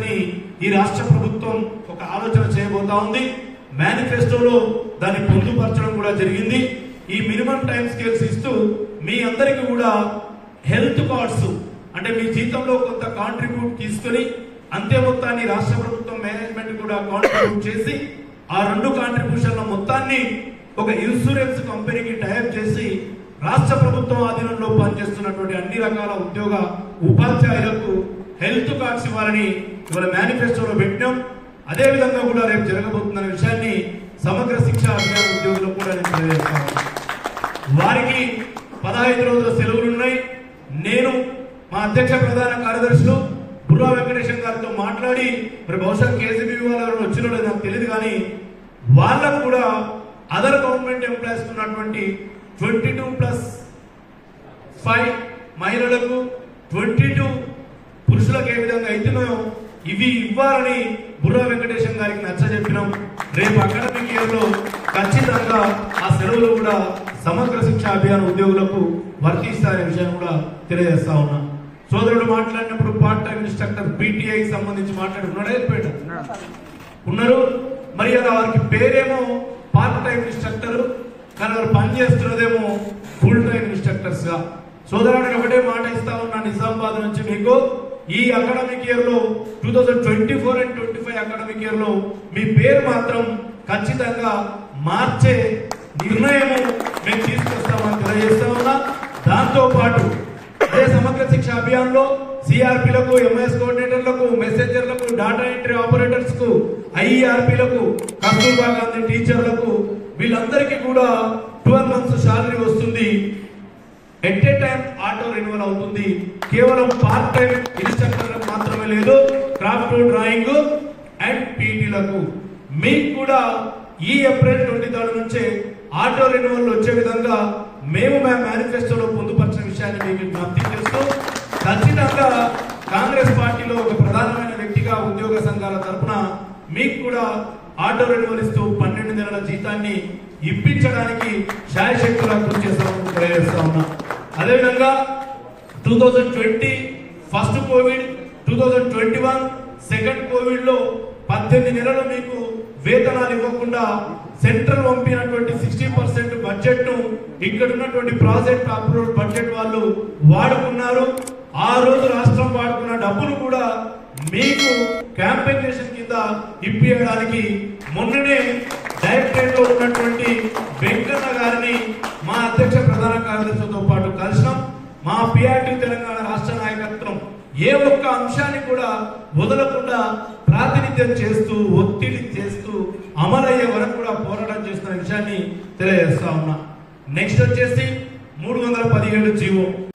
విషయాన్ని ఈ రాష్ట్ర ప్రభుత్వం ఒక ఆలోచన చేయబోతా ఉంది. మేనిఫెస్టోలో దాన్ని పొందుపరచడం కూడా జరిగింది. ఈ మినిమం టైం స్కేల్స్ ఇస్తూ మీ అందరికీ కూడా హెల్త్ కార్డ్స్ అంటే మీ జీతంలో కొంత కాంట్రిబ్యూట్ తీసుకుని అంతే మొత్తాన్ని రాష్ట్ర ప్రభుత్వం మేనేజ్మెంట్ కూడా కాంట్రిబ్యూట్ చేసి ఆ 2 కాంట్రిబ్యూషన్ల మొత్తాన్ని ఒక ఇన్సూరెన్స్ కంపెనీకి టైప్ చేసి రాష్ట్ర ప్రభుత్వం ఆధీనంలో పనిచేస్తున్నటువంటి అన్ని రకాల ఉద్యోగ ఉపాధ్యాయులకు హెల్త్ కార్డ్స్ ఇవ్వాలని ఇవాళ మేనిఫెస్టోలో పెట్టినాం. అదే విధంగా కూడా రేపు జరగబోతున్న విషయాన్ని సమగ్ర శిక్ష అభియాన ఉద్యోగులకు కూడా నేను తెలియజేస్తాను. వారికి 15 రోజుల సెలవులు ఉన్నాయి. నేను మా అధ్యక్ష ప్రధాన కార్యదర్శులు బుర్రా వెంకటేశం గారితో మాట్లాడి మరి బహుశా కేసీబీ వాళ్ళు వచ్చినో నాకు తెలియదు కానీ వాళ్ళకు కూడా అదర్ గవర్నమెంట్ ఎంప్లాయీస్ ఉన్నటువంటి 22+5 మహిళలకు 22 పురుషులకు ఏ విధంగా అయితేనో ఇవి ఇవ్వాలని బుర్రా వెంకటేశం గారికి నచ్చజెప్పినాం. రేపు అకాడమిక్ ఇయర్ లో ఖచ్చితంగా ఆ సెలవులు కూడా సమగ్ర శిక్ష అభియాన ఉద్యోగులకు వర్తిస్తారనే విషయం కూడా తెలియజేస్తా ఉన్నా. సోదరుడు మాట్లాడినప్పుడు పార్ట్ టైం ఇన్స్ట్రక్టర్ పీటీఐకి సంబంధించి మాట్లాడుతున్నాడే ఉన్నారు. మరి అలా వారికి పేరేమో పార్ట్ టైం ఇన్స్ట్రక్టర్ కానీ వారు పనిచేస్తున్నదేమో ఫుల్ టైం ఇన్స్ట్రక్టర్స్ గా. సోదరుడికి ఒకటే మాట ఇస్తా ఉన్నా నిజామాబాద్ నుంచి మీకు ఈ అకాడమిక్ ఇయర్ లో 2024 and 25 అకాడమిక్ ఇయర్ లో మీ పేరు మాత్రం ఖచ్చితంగా మార్చే నిర్ణయము మేము తీసుకొస్తామని తెలియజేస్తా ఉన్నా. దాంతో పాటు అదే సమగ్ర శిక్ష అభియాన్ లో సిఆర్పీలకు, ఎంఎస్ కోఆర్డినేటర్లకు, మెసెంజర్లకు, డాటా ఎంట్రీ ఆపరేటర్స్ కు, ఐఈఆర్పీలకు, కస్తూర్బా గాంధీ టీచర్లకు వీళ్ళందరికీ కూడా 12 months శాలరీ వస్తుంది. At a time auto renewal అవుతుంది. కేవలం పార్ట్ టైం ఇన్స్ట్రక్టర్లకు మాత్రమే లేదు, క్రాఫ్ట్, డ్రాయింగ్ అండ్ పీటీలకు మీకు కూడా ఈ ఏప్రిల్ 23 నుంచే ఆటో రెన్యువల్ వచ్చే విధంగా మేము మేనిఫెస్టోలో పొందుపరిచిన విషయాన్ని మీకు జ్ఞప్తి చేస్తూ ఖచ్చితంగా కాంగ్రెస్ పార్టీలో ఒక ప్రధానమైన వ్యక్తిగా ఉద్యోగ సంఘాల తరఫున మీకు కూడా ఆటో రెన్యువల్ ఇస్తూ 12 నెలల జీతాన్ని ఇప్పించడానికి శాయశక్తులా కృషి చేస్తామని తెలియజేస్తా ఉన్నా. అదేవిధంగా 2020 ఫస్ట్ కోవిడ్, 2021 సెకండ్ కోవిడ్ లో 18 నెలలు మీకు వేతనాలు ఇవ్వకుండా సెంట్రల్ పంపినటువంటి 60% బడ్జెట్ ను ఇక్కడ ఉన్నటువంటి ప్రాజెక్ట్ అప్రూవ్డ్ బడ్జెట్ వాళ్ళు వాడుకున్నారు. ఆ రోజు రాష్ట్రం వాడుకున్న డబ్బులు కూడా మీకు క్యాంపెయినేషన్ కింద ఇప్పించడానికి మొన్ననే డైరెక్టరేట్ లో ఉన్నటువంటి వెంకన్న గారిని మా అధ్యక్ష ప్రధాన కార్యదర్శితో పాటు కలిసినాం. మా పిఆర్టీ తెలంగాణ రాష్ట్ర నాయకత్వం ఏ ఒక్క అంశాన్ని కూడా వదలకుండా ప్రాతినిధ్యం చేస్తూ ఒత్తిడి చేస్తూ అమలయ్యే వరకు కూడా పోరాటం చేస్తున్న విషయాన్ని తెలియజేస్తా ఉన్నా. నెక్స్ట్ వచ్చేసి 317 జీవో